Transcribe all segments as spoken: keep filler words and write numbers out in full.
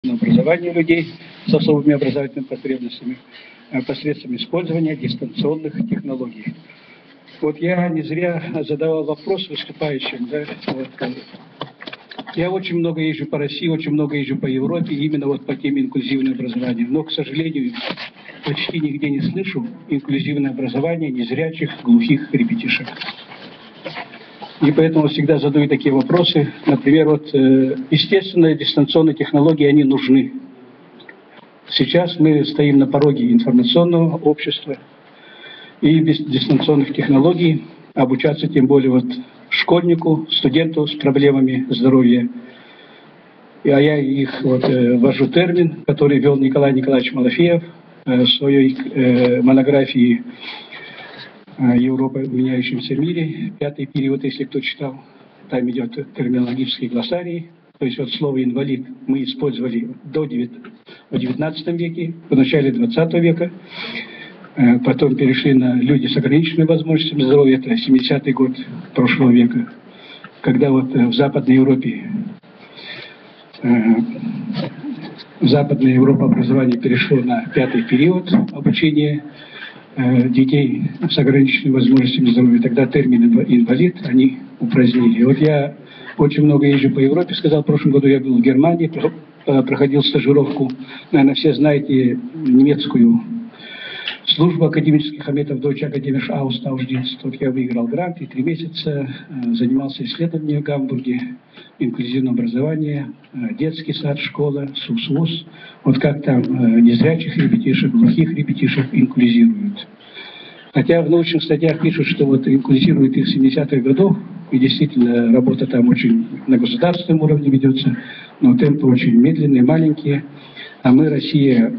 образования людей с особыми образовательными потребностями посредством использования дистанционных технологий. Вот я не зря задавал вопрос выступающим. Да, вот, я очень много езжу по России, очень много езжу по Европе, именно вот по теме инклюзивного образования. Но, к сожалению, почти нигде не слышу инклюзивное образование незрячих, глухих ребятишек. И поэтому всегда задаю такие вопросы. Например, вот, э, естественно, дистанционные технологии, они нужны. Сейчас мы стоим на пороге информационного общества, и без дистанционных технологий обучаться, тем более вот школьнику, студенту с проблемами здоровья. А я их вот, э, ввожу термин, который ввел Николай Николаевич Малафеев э, в своей э, монографии «Европа в меняющемся мире», пятый период, если кто читал, там идет терминологический глоссарий. То есть вот слово «инвалид» мы использовали до в девятнадцатом веке, в начале двадцатого века. Потом перешли на люди с ограниченными возможностями здоровья, это семидесятый год прошлого века, когда вот в Западной Европе, в Западной Европе образование перешло на пятый период обучения детей с ограниченными возможностями здоровья. Тогда термин «инвалид» они упразднили. И вот я очень много езжу по Европе, сказал, в прошлом году я был в Германии, проходил стажировку. Наверное, все знаете немецкую службу академических аметов Deutsche Akademische Austauschdienst. Вот я выиграл грант и три месяца занимался исследованием в Гамбурге, инклюзивное образование, детский сад, школа, СУС-ВУЗ. Вот как там незрячих ребятишек, глухих ребятишек инклюзируют. Хотя в научных статьях пишут, что вот инклюзируют их с семидесятых годов, и действительно работа там очень на государственном уровне ведется, но темпы очень медленные, маленькие. А мы, Россия,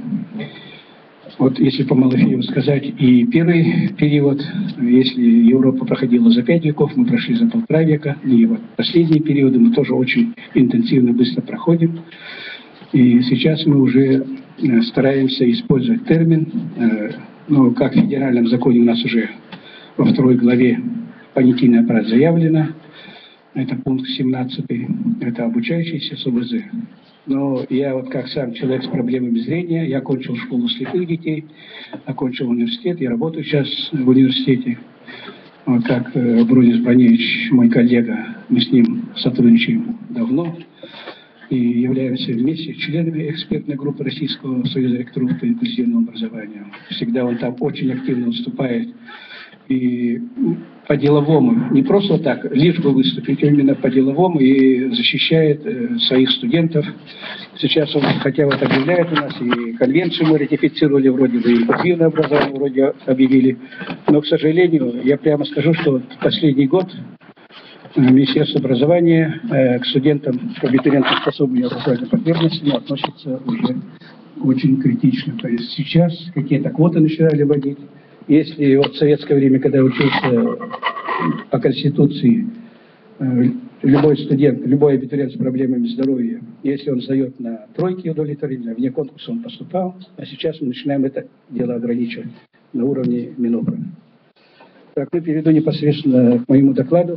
вот если по Малафееву сказать, и первый период, если Европа проходила за пять веков, мы прошли за полтора века, и вот последние периоды мы тоже очень интенсивно, быстро проходим. И сейчас мы уже стараемся использовать термин, ну, как в федеральном законе у нас уже во второй главе понятийный аппарат заявлено, это пункт семнадцатый, это обучающийся с ОБЗ. Но я вот как сам человек с проблемами зрения, я окончил школу слепых детей, окончил университет, я работаю сейчас в университете. Вот как Брунис Броневич, мой коллега, мы с ним сотрудничаем давно и являемся вместе членами экспертной группы Российского союза ректоров по инклюзивному образованию. Всегда он там очень активно выступает и по-деловому, не просто так, лишь бы выступить, а именно по-деловому и защищает э, своих студентов. Сейчас он, хотя вот объявляет у нас, и конвенцию мы ратифицировали, вроде бы, и инклюзивное образование вроде объявили, но, к сожалению, я прямо скажу, что вот последний год Министерство образования э, к студентам, к абитуриентам с особыми образовательными потребностями относится уже очень критично. То есть сейчас какие-то квоты начинали вводить. Если вот в советское время, когда я учился по Конституции, любой студент, любой абитуриент с проблемами здоровья, если он сдает на тройки удовлетворительно, вне конкурса он поступал, а сейчас мы начинаем это дело ограничивать на уровне Минобра. Так, мы перейду непосредственно к моему докладу.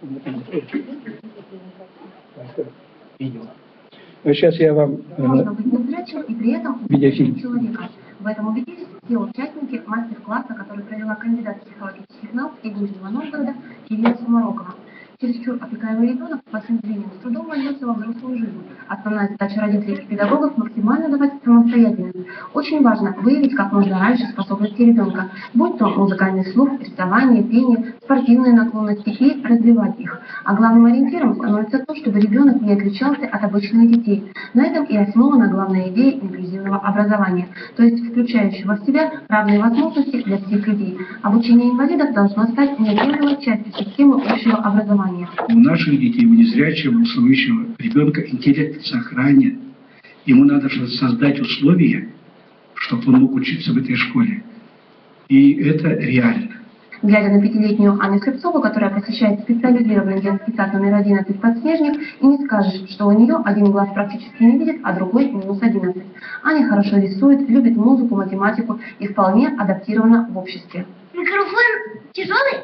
Видео. Сейчас я вам Можно быть незрячим и при этом видеофильм. Человека. В этом убедились все участники мастер-класса, который провела кандидат психологических наук из Нижнего Новгорода Ирина Сумарокова. Чересчур опекаемый ребенок по всем зрениям с трудом вольется во взрослую жизнь. Основная задача родителей и педагогов – максимально давать самостоятельность. Очень важно выявить как можно раньше способности ребенка, будь то музыкальный слух, рисование, пение, спортивные наклонности, и развивать их. А главным ориентиром становится то, чтобы ребенок не отличался от обычных детей. На этом и основана главная идея инклюзивного образования, то есть включающего в себя равные возможности для всех людей. Обучение инвалидов должно стать неотъемлемой частью системы общего образования. У наших детей, у незрячего, у слабослышащего ребенка интеллект сохранен. Ему надо создать условия, чтобы он мог учиться в этой школе. И это реально. Глядя на пятилетнюю Анну Слепцову, которая посещает специализированный детский сад номер одиннадцать «Подснежник», и не скажешь, что у нее один глаз практически не видит, а другой минус одиннадцать. Аня хорошо рисует, любит музыку, математику и вполне адаптирована в обществе. Микрофон тяжелый?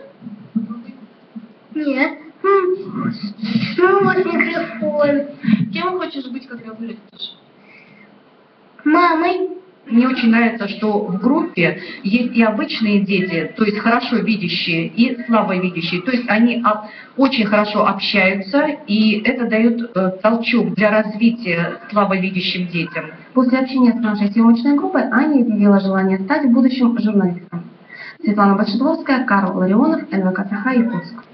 Нет. Ну вот микрофон. Кем хочешь быть, когда вырастешь? Мамой. Мне очень нравится, что в группе есть и обычные дети, то есть хорошо видящие, и слабо видящие. То есть они об- очень хорошо общаются, и это дает э, толчок для развития слабовидящим детям. После общения с нашей съемочной группой Аня изъявила желание стать будущим журналистом. Светлана Большедловская, Карл Ларионов, эн вэ ка Саха, Якутск.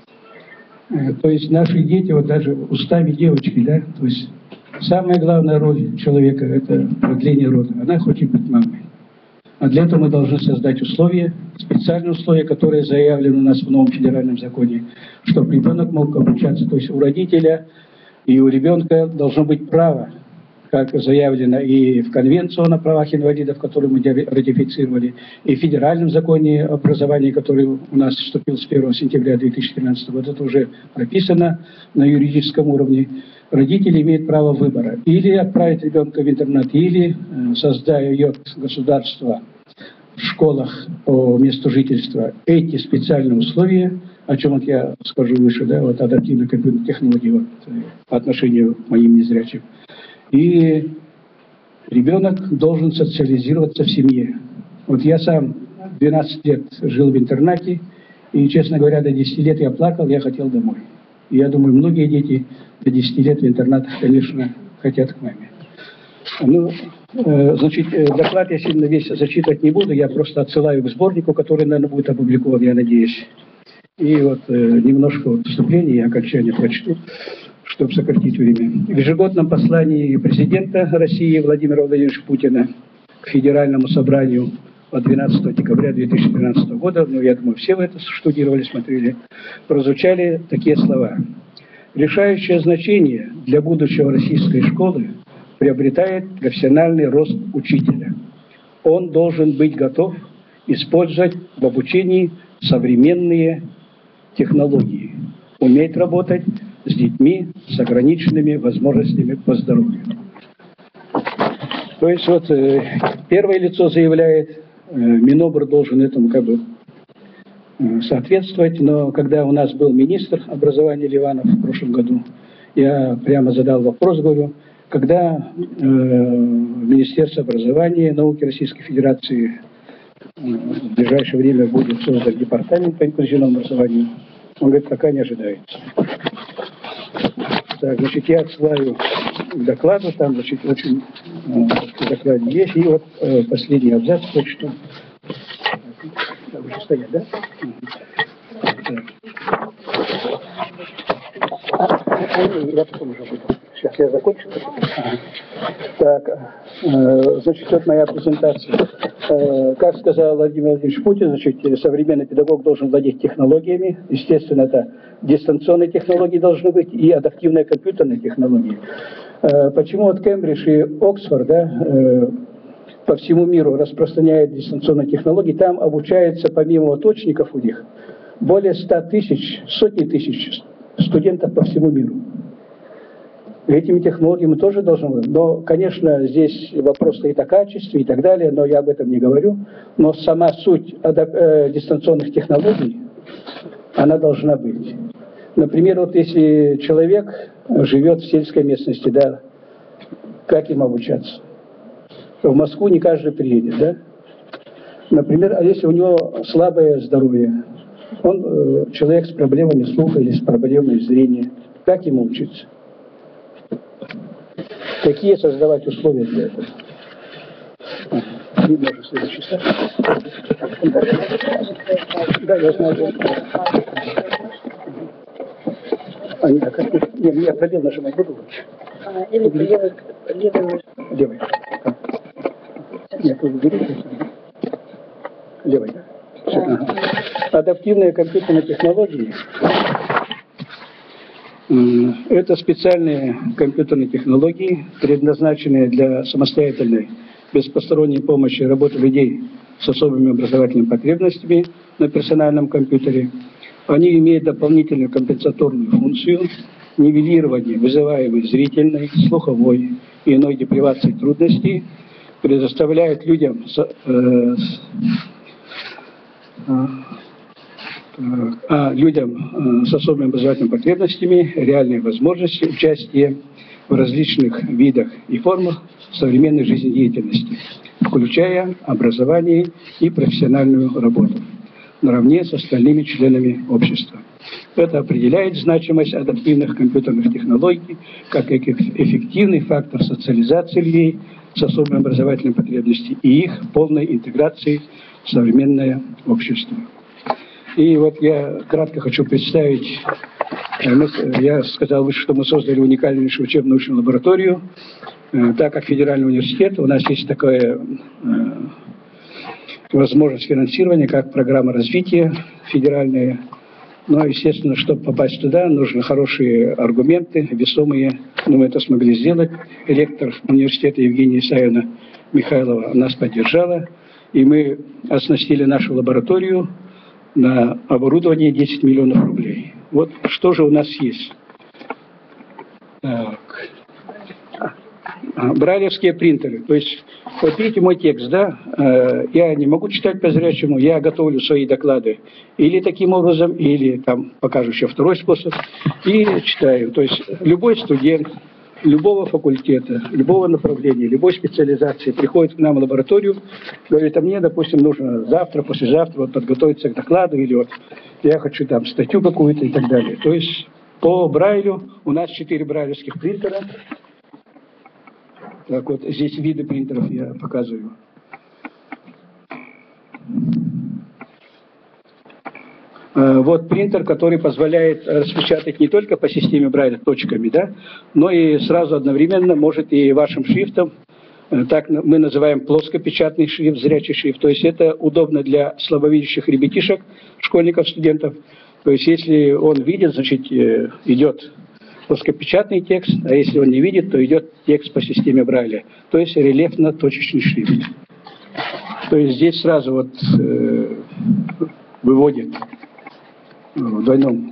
Э, То есть наши дети, вот даже устами девочки, да, то есть самая главная роль человека – это продление рода. Она хочет быть мамой. А для этого мы должны создать условия, специальные условия, которые заявлены у нас в новом федеральном законе, чтобы ребенок мог обучаться. То есть у родителя и у ребенка должно быть право, как заявлено и в Конвенцию о правах инвалидов, которую мы ратифицировали, и в федеральном законе образования, который у нас вступил с первого сентября две тысячи тринадцатого года, это уже прописано на юридическом уровне. Родители имеют право выбора. Или отправить ребенка в интернат, или э, создает государство в школах по месту жительства эти специальные условия, о чем вот я скажу выше, да, вот адаптивные компьютерные технологии вот, по отношению к моим незрячим. И ребенок должен социализироваться в семье. Вот я сам двенадцать лет жил в интернате, и, честно говоря, до десяти лет я плакал, я хотел домой. И я думаю, многие дети до десяти лет в интернатах, конечно, хотят к маме. Ну, э, значит, доклад я сильно весь зачитывать не буду, я просто отсылаю к сборнику, который, наверное, будет опубликован, я надеюсь. И вот э, немножко вот вступления и окончания прочту, чтобы сократить время. В ежегодном послании президента России Владимира Владимировича Путина к Федеральному собранию от двенадцатого декабря две тысячи тринадцатого года, ну, я думаю, все вы это штудировали, смотрели, прозвучали такие слова. Решающее значение для будущего российской школы приобретает профессиональный рост учителя. Он должен быть готов использовать в обучении современные технологии, уметь работать с детьми с ограниченными возможностями по здоровью. То есть вот э, первое лицо заявляет, э, Минобр должен этому как бы э, соответствовать, но когда у нас был министр образования Ливанов в прошлом году, я прямо задал вопрос, говорю, когда э, Министерство образования и науки Российской Федерации э, в ближайшее время будет создан департамент по инклюзивному образованию, он говорит, пока не ожидается. Так, значит, я отсылаю к докладу, там, значит, очень э, в докладе есть, и вот э, последний абзац прочту. Так, уже стоят, да? Так. А, я потом уже буду. Сейчас я закончу. Ага. Так, э, значит, вот моя презентация. Э, как сказал Владимир Владимирович Путин, значит, современный педагог должен владеть технологиями. Естественно, это дистанционные технологии должны быть и адаптивные компьютерные технологии. Э, почему вот Кембридж и Оксфорд, да, э, по всему миру распространяют дистанционные технологии, там обучается, помимо точников у них, более ста тысяч, сотни тысяч студентов по всему миру. Этими технологиями тоже должны быть. Но, конечно, здесь вопрос стоит о качестве и так далее, но я об этом не говорю. Но сама суть э, дистанционных технологий, она должна быть. Например, вот если человек живет в сельской местности, да, как им обучаться? В Москву не каждый приедет, да? Например, а если у него слабое здоровье, он э, человек с проблемами слуха или с проблемами зрения, как ему учиться? Какие создавать условия для этого? Видно уже следующий шаг. Да, я знаю. А, нет, как ты? Нет, я пробел нажимать буду лучше. Или левый, левый. Левый. Нет, вы берите. Левый, да? Все. Ага. Адаптивные компьютерные технологии. Это специальные компьютерные технологии, предназначенные для самостоятельной, без посторонней помощи работы людей с особыми образовательными потребностями на персональном компьютере. Они имеют дополнительную компенсаторную функцию нивелирования вызываемой зрительной, слуховой и иной депривации трудностей, предоставляют людям с, э, с, а людям с особыми образовательными потребностями реальные возможности участия в различных видах и формах современной жизнедеятельности, включая образование и профессиональную работу, наравне с остальными членами общества. Это определяет значимость адаптивных компьютерных технологий как эффективный фактор социализации людей с особыми образовательными потребностями и их полной интеграции в современное общество. И вот я кратко хочу представить, я сказал выше, что мы создали уникальнейшую учебно-научную лабораторию, так как Федеральный университет, у нас есть такая возможность финансирования, как программа развития федеральная. Но, естественно, чтобы попасть туда, нужны хорошие аргументы, весомые. Но мы это смогли сделать. Ректор университета Евгения Исаевна Михайлова нас поддержала. И мы оснастили нашу лабораторию на оборудование десять миллионов рублей. Вот что же у нас есть. Так. Брайлевские принтеры. То есть, вот видите мой текст, да? Я не могу читать по-зрячему, я готовлю свои доклады или таким образом, или там покажу еще второй способ, и читаю. То есть, любой студент любого факультета, любого направления, любой специализации приходит к нам в лабораторию, говорит, а мне, допустим, нужно завтра, послезавтра вот, подготовиться к докладу, или вот я хочу там статью какую-то и так далее. То есть, по Брайлю у нас четыре брайлевских принтера. Так вот, здесь виды принтеров я показываю. Вот принтер, который позволяет распечатать не только по системе Брайля точками, да, но и сразу одновременно может и вашим шрифтом, так мы называем плоскопечатный шрифт, зрячий шрифт. То есть это удобно для слабовидящих ребятишек, школьников, студентов. То есть если он видит, значит идет плоскопечатный текст, а если он не видит, то идет текст по системе Брайля. То есть рельефно-точечный шрифт. То есть здесь сразу вот э, выводит в двойном.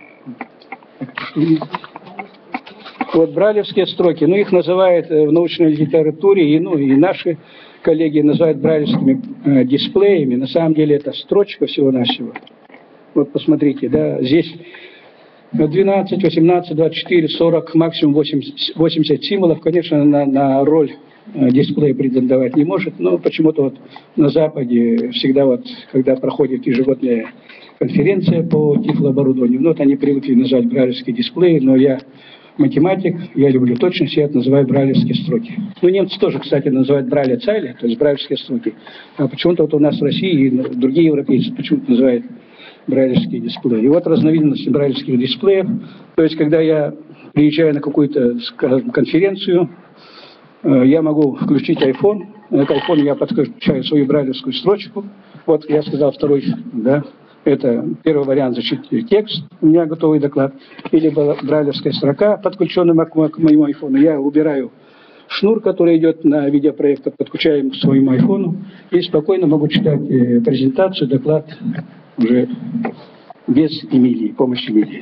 Вот брайлевские строки, ну их называют в научной литературе, и, ну, и наши коллеги называют брайлевскими э, дисплеями. На самом деле это строчка всего-навсего. Вот посмотрите, да, здесь двенадцать, восемнадцать, двадцать четыре, сорок, максимум восемьдесят, восемьдесят символов. Конечно, на, на роль дисплея претендовать не может, но почему-то вот на Западе всегда вот, когда проходит ежегодная конференция по тифлооборудованию, ну вот они привыкли назвать брайлевские дисплеи, но я математик, я люблю точность, я это называю брайлевские строки. Ну, немцы тоже, кстати, называют брайля цайля, то есть брайлевские строки. А почему-то вот у нас в России и другие европейцы почему-то называют брайлевские дисплеи. И вот разновидности брайлевских дисплеев. То есть, когда я приезжаю на какую-то, скажем, конференцию, я могу включить iPhone. На iPhone я подключаю свою брайлевскую строчку. Вот я сказал второй, да, это первый вариант, значит, текст, у меня готовый доклад. Или брайлевская строка, подключенная к моему iPhone. Я убираю шнур, который идет на видеопроектор, подключаем к своему iPhone и спокойно могу читать презентацию, доклад уже без Эмилии, помощи Эмилии.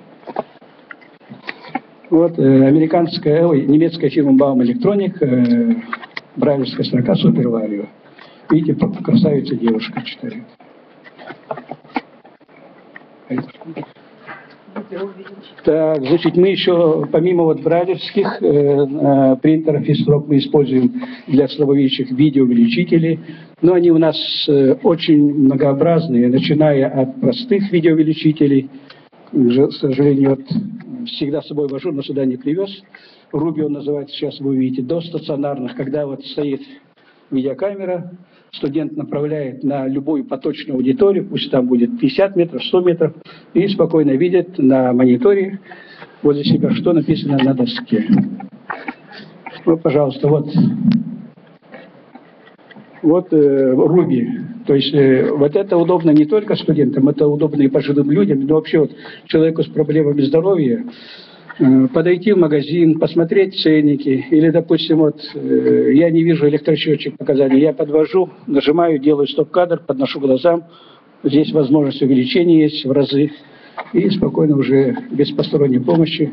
Вот э, американская, ой, немецкая фирма Baum Electronic, э, брайлевская строка Super Vario. Видите, красавица девушка читает. Так, значит, мы еще, помимо вот брайлевских э, э, принтеров и строк, мы используем для слабовидящих видеоувеличителей. Но они у нас э, очень многообразные, начиная от простых видеоувеличителей. К сожалению, вот, всегда с собой вожу, но сюда не привез. Руби он называется, сейчас вы увидите, до стационарных, когда вот стоит видеокамера, студент направляет на любую поточную аудиторию, пусть там будет пятьдесят метров, сто метров, и спокойно видит на мониторе возле себя, что написано на доске. Вот, пожалуйста, вот, вот э, Руби. То есть э, вот это удобно не только студентам, это удобно и пожилым людям, но вообще вот человеку с проблемами здоровья э, подойти в магазин, посмотреть ценники, или, допустим, вот э, я не вижу электросчетчик показаний, я подвожу, нажимаю, делаю стоп-кадр, подношу глазам, здесь возможность увеличения есть в разы, и спокойно уже без посторонней помощи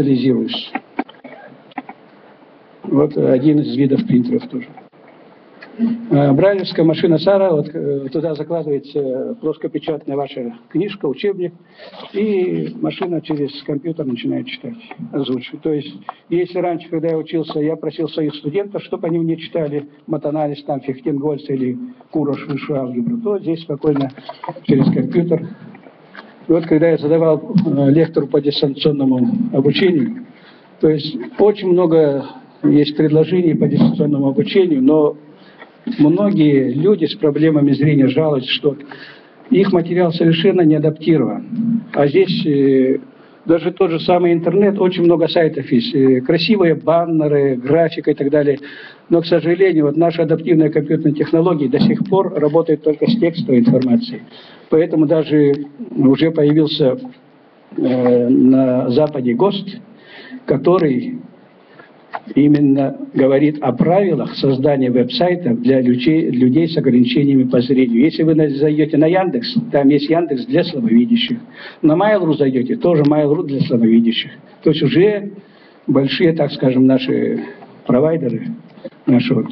социализируюсь. Вот один из видов принтеров тоже. Э, Брайлевская машина Сара, вот э, туда закладывается плоскопечатная ваша книжка, учебник, и машина через компьютер начинает читать, озвучивать. То есть, если раньше, когда я учился, я просил своих студентов, чтобы они мне читали матанализ, там, Фихтенгольц или Курош, высшую алгебру, то здесь спокойно через компьютер. И вот когда я задавал э, лектору по дистанционному обучению, то есть очень много есть предложений по дистанционному обучению, но многие люди с проблемами зрения жалуются, что их материал совершенно не адаптирован. А здесь э, даже тот же самый интернет, очень много сайтов есть, э, красивые баннеры, графика и так далее. Но, к сожалению, вот наши адаптивные компьютерные технологии до сих пор работают только с текстовой информацией. Поэтому даже уже появился э, на Западе ГОСТ, который именно говорит о правилах создания веб-сайтов для людей, людей с ограничениями по зрению. Если вы зайдете на Яндекс, там есть Яндекс для слабовидящих. На Mail.ru зайдете, тоже Mail.ru для слабовидящих. То есть уже большие, так скажем, наши провайдеры, наши вот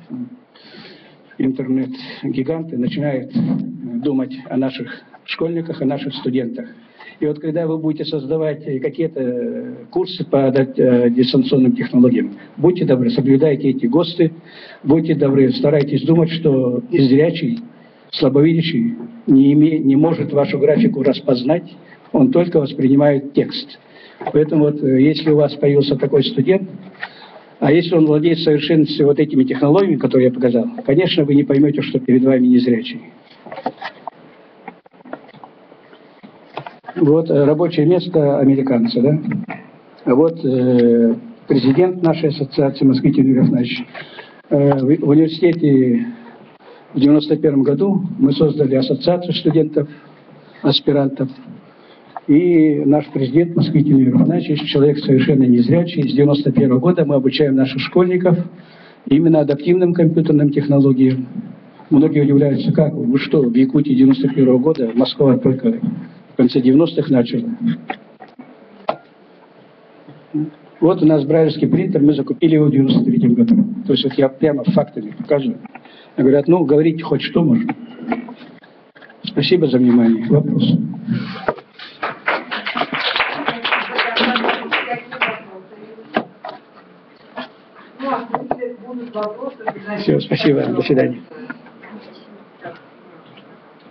интернет-гиганты начинают думать о наших школьниках, о наших студентах. И вот когда вы будете создавать какие-то курсы по дистанционным технологиям, будьте добры, соблюдайте эти ГОСТы, будьте добры, старайтесь думать, что незрячий, слабовидящий не, име, не может вашу графику распознать, он только воспринимает текст. Поэтому вот, если у вас появился такой студент, а если он владеет в совершенстве вот этими технологиями, которые я показал, конечно, вы не поймете, что перед вами незрячий. Вот рабочее место американца, да? А вот э, президент нашей ассоциации Москвы Тимур Афнатьевич. Э, в, в университете в девяносто первом году мы создали ассоциацию студентов, аспирантов. И наш президент Москвы Тимур Афнатьевич, человек совершенно незрячий, с девяносто первого года мы обучаем наших школьников именно адаптивным компьютерным технологиям. Многие удивляются, как вы что, в Якутии девяносто первого года, Москва только в конце девяностых начала. Вот у нас брайлевский принтер, мы закупили его в девяносто третьем году. То есть вот я прямо фактами показываю. Говорят, ну, говорите хоть что можно. Спасибо за внимание. Вопрос. Все, спасибо. До свидания.